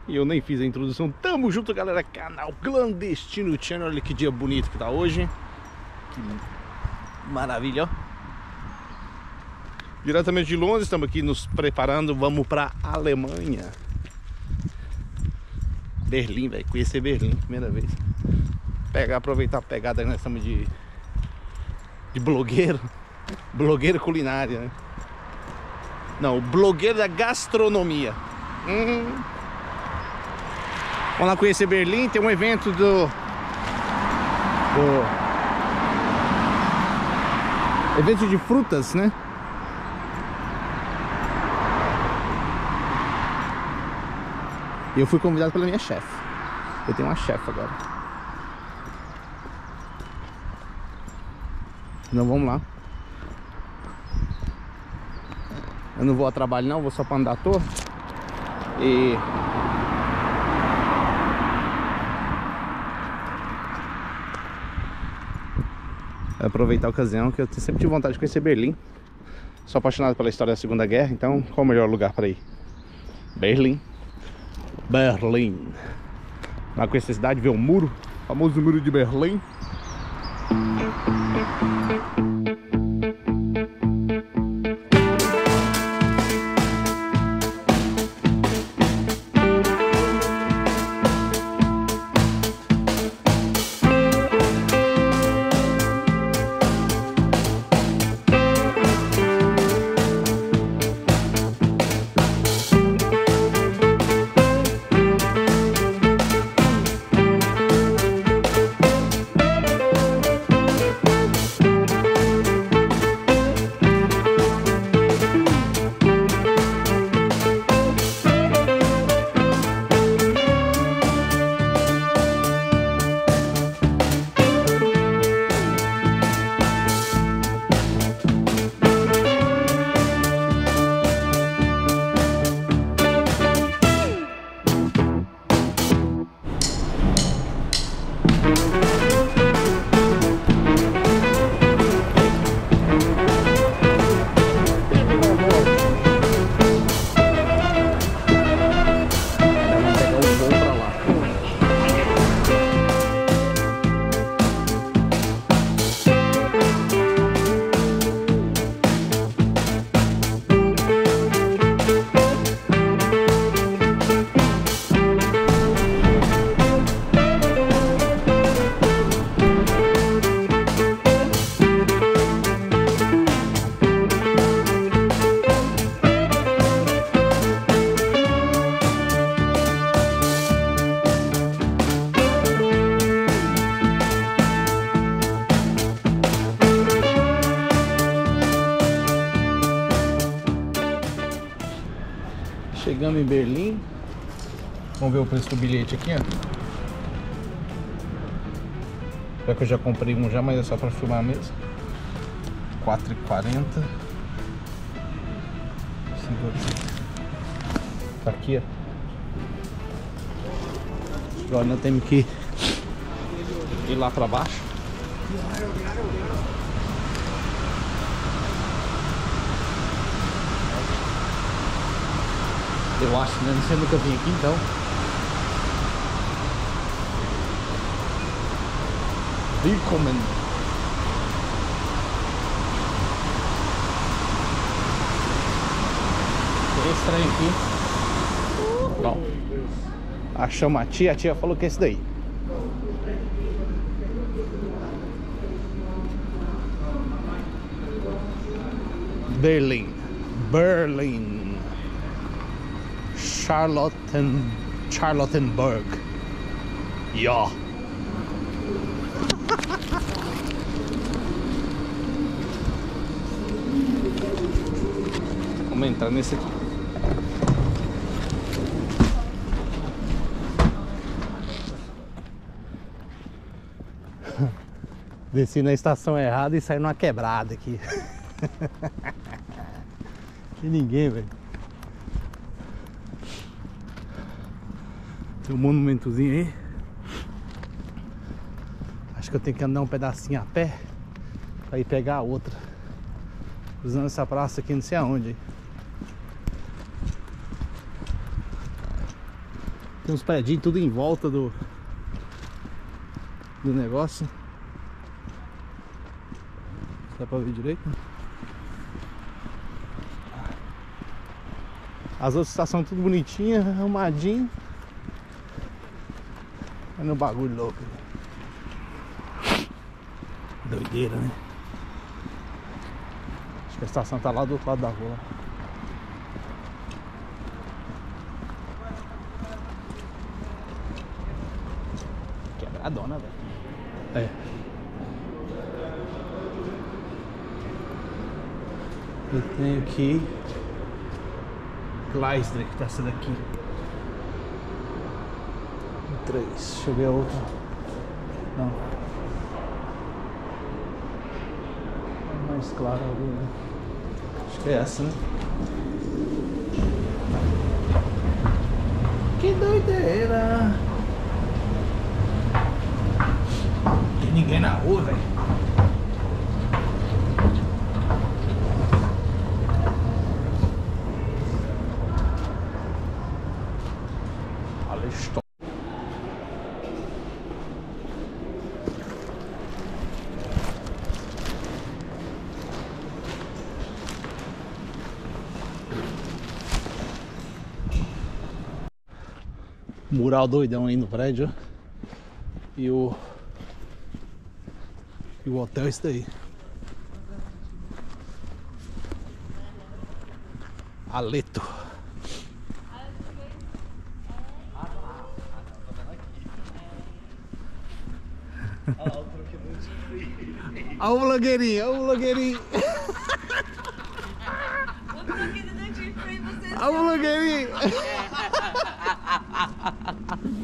E eu nem fiz a introdução. Tamo junto, galera, canal Clandestino Channel. Olha que dia bonito que tá hoje. Que maravilha, ó. Diretamente de Londres, estamos aqui nos preparando. Vamos pra Alemanha. Berlim, velho, conhecer Berlim, primeira vez. Aproveitar a pegada que nós estamos de blogueiro. Blogueiro culinária, né? Não, blogueiro da gastronomia. Vamos lá conhecer Berlim. Tem um evento evento de frutas, né? E eu fui convidado pela minha chefe. Eu tenho uma chefe agora. Então vamos lá. Eu não vou a trabalho não, vou só para andar à toa. E aproveitar a ocasião, que eu sempre tive vontade de conhecer Berlim. Sou apaixonado pela história da Segunda Guerra, então qual o melhor lugar para ir? Berlim. Berlim. Lá com essa cidade, ver o muro, o famoso muro de Berlim. Chegamos em Berlim. Vamos ver o preço do bilhete aqui, ó. Já que eu já comprei um já, mas é só para filmar mesmo. 4,40. Tá aqui, ó. Agora nós temos que ir lá para baixo. Eu acho, né? Não sei, nunca vim aqui então. Willkommen. É estranho aqui. Bom, achamos a tia falou que é esse daí. Berlim. Charlottenburg. Ja. Vamos entrar nesse aqui. Desci na estação errada e saí numa quebrada aqui. Que ninguém, velho. Tem um monumentozinho aí. Acho que eu tenho que andar um pedacinho a pé pra ir pegar a outra. Cruzando essa praça aqui, não sei aonde. Tem uns predinhos tudo em volta do negócio. Dá pra ver direito? As outras estações tudo bonitinhas, arrumadinho. É no bagulho louco. Doideira, né? Acho que a estação tá lá do outro lado da rua. Quebradona, velho. É. Eu tenho aqui Clydesdale, que tá essa daqui. 3. Deixa eu ver a outra. Não. É mais claro ali. Acho que é essa, né? Que doideira! Não tem ninguém na rua, velho. Olha isso. Mural doidão aí no prédio. E o hotel é esse daí. Aleto. Olha o blogueirinho, olha o blogueirinho. Olha o blogueirinho.